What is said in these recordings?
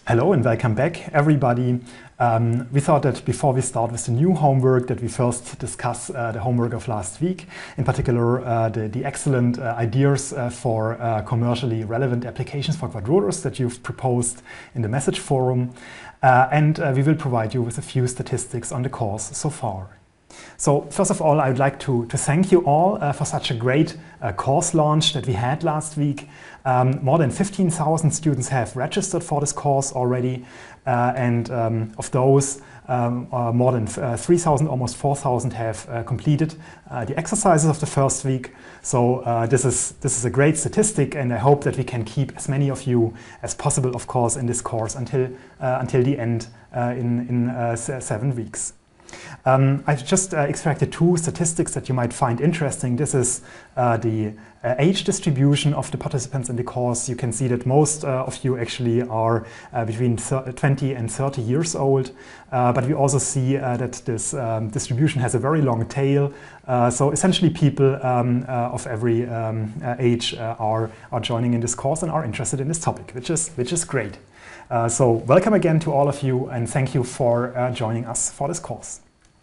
Hello and welcome back, everybody. We thought that before we start with the new homework that we first discuss the homework of last week, in particular the excellent ideas for commercially relevant applications for Quadrotors that you've proposed in the message forum. And we will provide you with a few statistics on the course so far. So first of all, I would like to thank you all for such a great course launch that we had last week. More than 15,000 students have registered for this course already, and of those, more than 3,000, almost 4,000 have completed the exercises of the first week. So this is a great statistic, and I hope that we can keep as many of you as possible, of course, in this course until the end in 7 weeks. I've just extracted two statistics that you might find interesting. This is the age distribution of the participants in the course. You can see that most of you actually are between 20 and 30 years old, but we also see that this distribution has a very long tail. So essentially people of every age are joining in this course and are interested in this topic, which is great. So welcome again to all of you, and thank you for joining us for this course.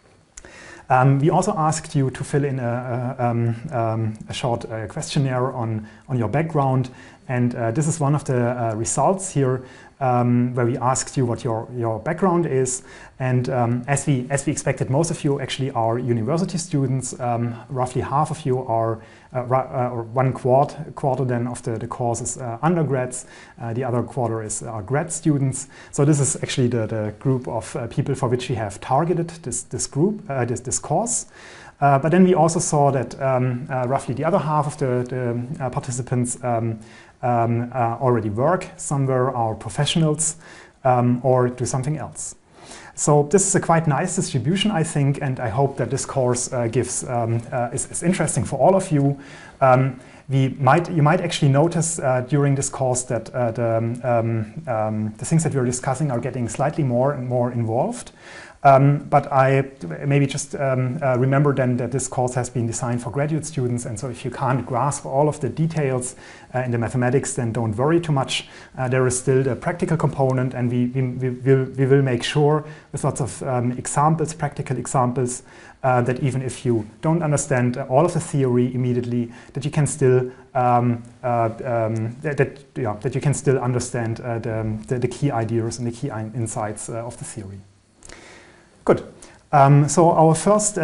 We also asked you to fill in a short questionnaire on your background, and this is one of the results here where we asked you what your background is. And as we expected, most of you actually are university students. Roughly half of you are, or one quarter then of the course is undergrads. The other quarter are grad students. So this is actually the group of people for which we have targeted this course. But then we also saw that roughly the other half of the participants already work somewhere, are professionals, or do something else. So this is a quite nice distribution, I think, and I hope that this course is interesting for all of you. You might actually notice during this course that the things that we're discussing are getting slightly more and more involved. But I maybe just remember then that this course has been designed for graduate students, and so if you can't grasp all of the details in the mathematics, then don't worry too much. There is still the practical component, and we will make sure with lots of examples, practical examples, that even if you don't understand all of the theory immediately, that you can still that you can still understand the key ideas and the key insights of the theory. Good. So our first,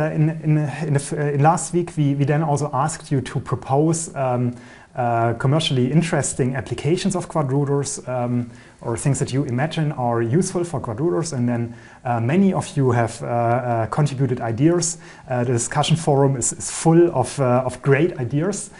in last week, we then also asked you to propose commercially interesting applications of Quadrotors, or things that you imagine are useful for Quadrotors, and then many of you have contributed ideas. The discussion forum is full of great ideas.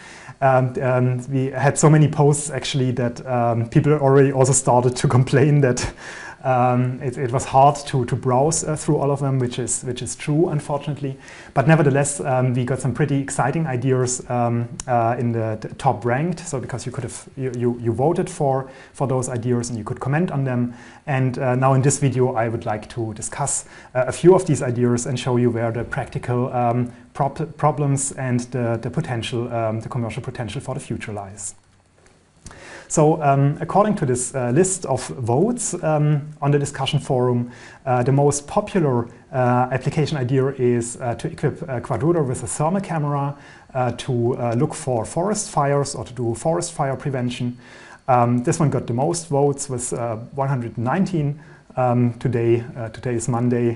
We had so many posts actually that people already also started to complain that it was hard to browse through all of them, which is true, unfortunately. But nevertheless, we got some pretty exciting ideas in the top ranked. So because you could have you voted for those ideas and you could comment on them. And now in this video, I would like to discuss a few of these ideas and show you where the practical problems and the potential, the commercial potential for the future lies. So according to this list of votes on the discussion forum, the most popular application idea is to equip a Quadrotor with a thermal camera to look for forest fires or to do forest fire prevention. This one got the most votes with 119. Today is Monday.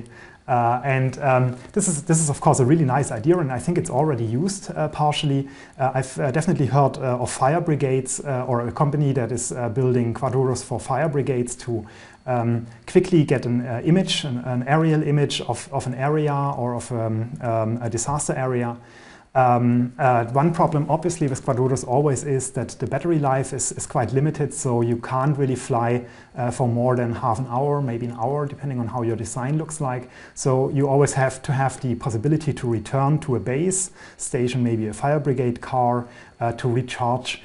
This is of course a really nice idea, and I think it's already used partially. I've definitely heard of fire brigades or a company that is building Quadrotors for fire brigades to quickly get an image, an aerial image of an area or of a disaster area. One problem obviously with Quadrotors always is that the battery life is quite limited, so you can't really fly for more than half an hour, maybe an hour, depending on how your design looks like. So you always have to have the possibility to return to a base station, maybe a fire brigade car, to recharge.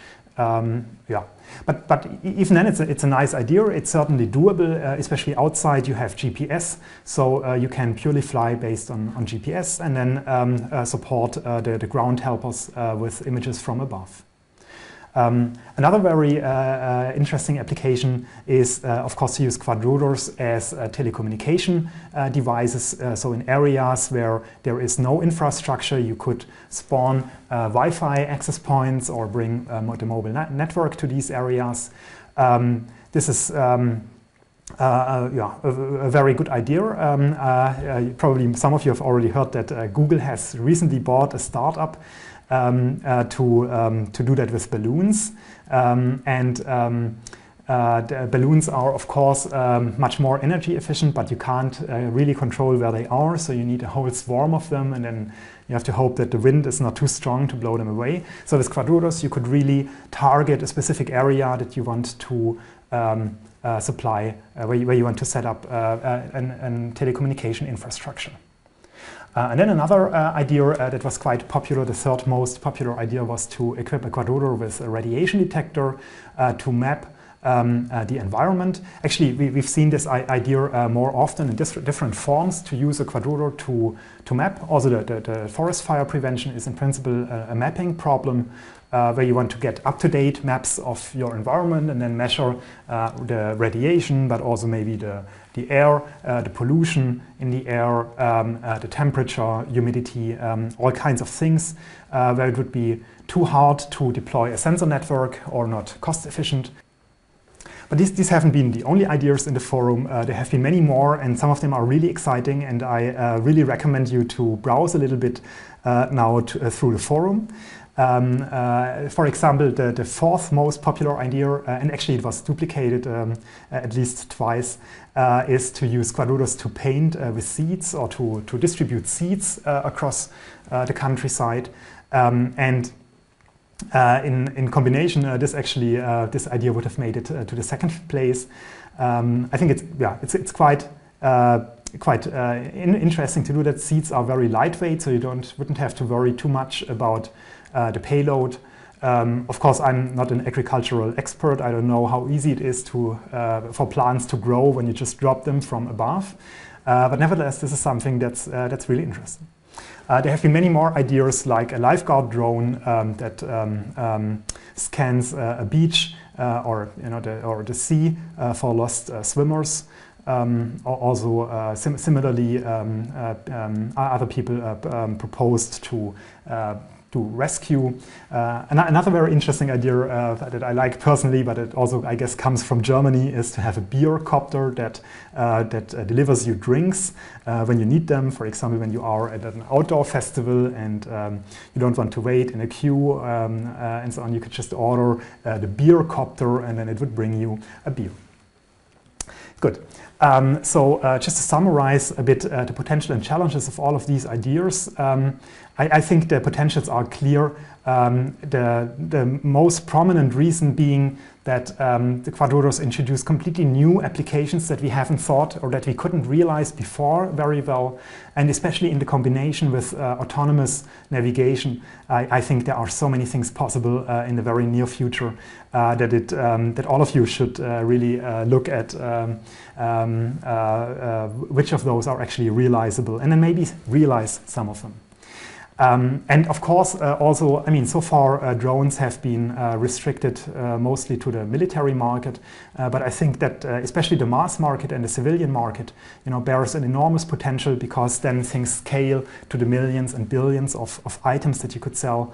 But even then, it's a nice idea. It's certainly doable, especially outside. You have GPS, so you can purely fly based on GPS, and then support the ground helpers with images from above. Another very interesting application is, of course, to use quadrotors as telecommunication devices. So in areas where there is no infrastructure, you could spawn Wi-Fi access points or bring the mobile network to these areas. This is a very good idea. Probably some of you have already heard that Google has recently bought a startup to do that with balloons. The balloons are, of course, much more energy efficient, but you can't really control where they are. So you need a whole swarm of them, and then you have to hope that the wind is not too strong to blow them away. So with quadrotors, you could really target a specific area that you want to supply, where you want to set up a telecommunication infrastructure. And then another idea that was quite popular, the third most popular idea, was to equip a quadrotor with a radiation detector to map the environment. Actually, we've seen this idea more often in different forms, to use a quadrotor to map. Also, the forest fire prevention is in principle a mapping problem, where you want to get up-to-date maps of your environment and then measure the radiation, but also maybe the air, the pollution in the air, the temperature, humidity, all kinds of things, where it would be too hard to deploy a sensor network or not cost efficient. But these haven't been the only ideas in the forum. There have been many more, and some of them are really exciting, and I really recommend you to browse a little bit now through the forum. For example, the fourth most popular idea, and actually it was duplicated at least twice, is to use quadrotors to paint with seeds, or to distribute seeds across the countryside. In combination, this idea would have made it to the second place. I think it's quite interesting to do that. Seeds are very lightweight, so you wouldn't have to worry too much about the payload. Of course, I'm not an agricultural expert. I don't know how easy it is for plants to grow when you just drop them from above. But nevertheless, this is something that's really interesting. There have been many more ideas, like a lifeguard drone that scans a beach or the sea for lost swimmers. Also, similarly, other people proposed to rescue. Another very interesting idea that I like personally, but it also, I guess, comes from Germany, is to have a beer copter that delivers you drinks when you need them. For example, when you are at an outdoor festival and you don't want to wait in a queue and so on, you could just order the beer copter, and then it would bring you a beer. Good. So just to summarize a bit the potential and challenges of all of these ideas, I think the potentials are clear. The most prominent reason being that the quadrotors introduce completely new applications that we haven't thought or that we couldn't realize before very well, and especially in the combination with autonomous navigation. I think there are so many things possible in the very near future that all of you should really look at which of those are actually realizable, and then maybe realize some of them. And of course, also, I mean, so far drones have been restricted mostly to the military market, but I think that especially the mass market and the civilian market, bears an enormous potential, because then things scale to the millions and billions of items that you could sell.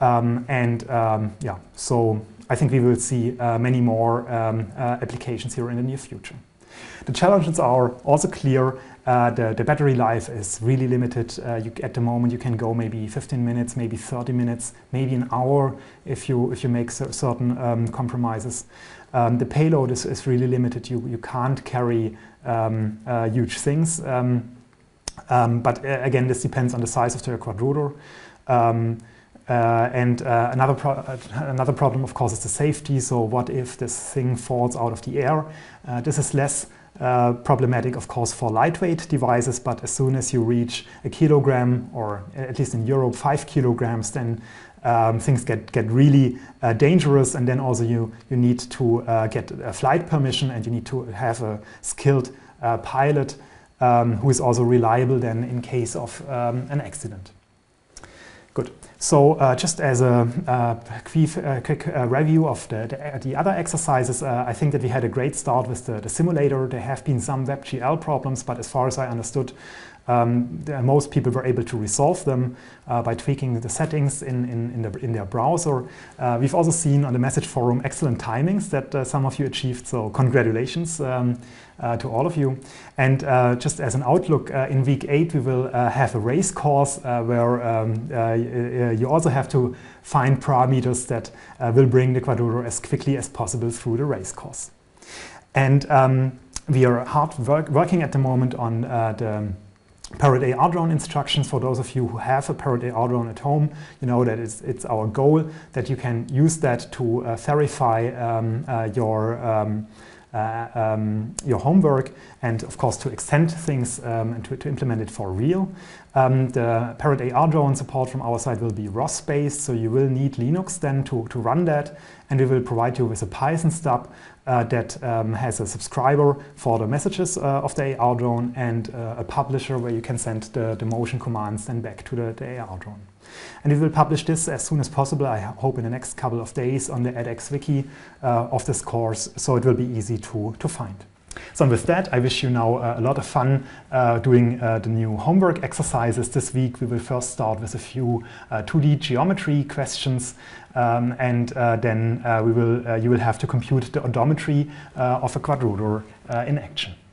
So I think we will see many more applications here in the near future. The challenges are also clear. The battery life is really limited. At the moment, you can go maybe 15 minutes, maybe 30 minutes, maybe an hour if you make certain compromises. The payload is really limited. You can't carry huge things. But again, this depends on the size of the quadrotor. Another problem, of course, is the safety. So what if this thing falls out of the air? This is less problematic, of course, for lightweight devices, but as soon as you reach a kilogram, or at least in Europe 5 kilograms, then things get really dangerous, and then also you need to get a flight permission, and you need to have a skilled pilot who is also reliable then in case of an accident. Good. So just as a quick review of the other exercises, I think that we had a great start with the simulator. There have been some WebGL problems, but as far as I understood, most people were able to resolve them by tweaking the settings in their browser. We've also seen on the message forum excellent timings that some of you achieved, so congratulations to all of you. And just as an outlook, in week 8 we will have a race course where you also have to find parameters that will bring the Quadrotor as quickly as possible through the race course. And we are working at the moment on the Parrot AR drone instructions. For those of you who have a Parrot AR drone at home, you know that it's our goal that you can use that to verify your homework, and of course to extend things and to implement it for real. The Parrot AR drone support from our side will be ROS based, so you will need Linux then to run that, and we will provide you with a Python stub that has a subscriber for the messages of the AR drone, and a publisher where you can send the motion commands then back to the AR drone. And we will publish this as soon as possible, I hope in the next couple of days, on the edX wiki of this course, so it will be easy to find. So with that, I wish you now a lot of fun doing the new homework exercises. This week we will first start with a few 2D geometry questions, and then you will have to compute the odometry of a quadrotor in action.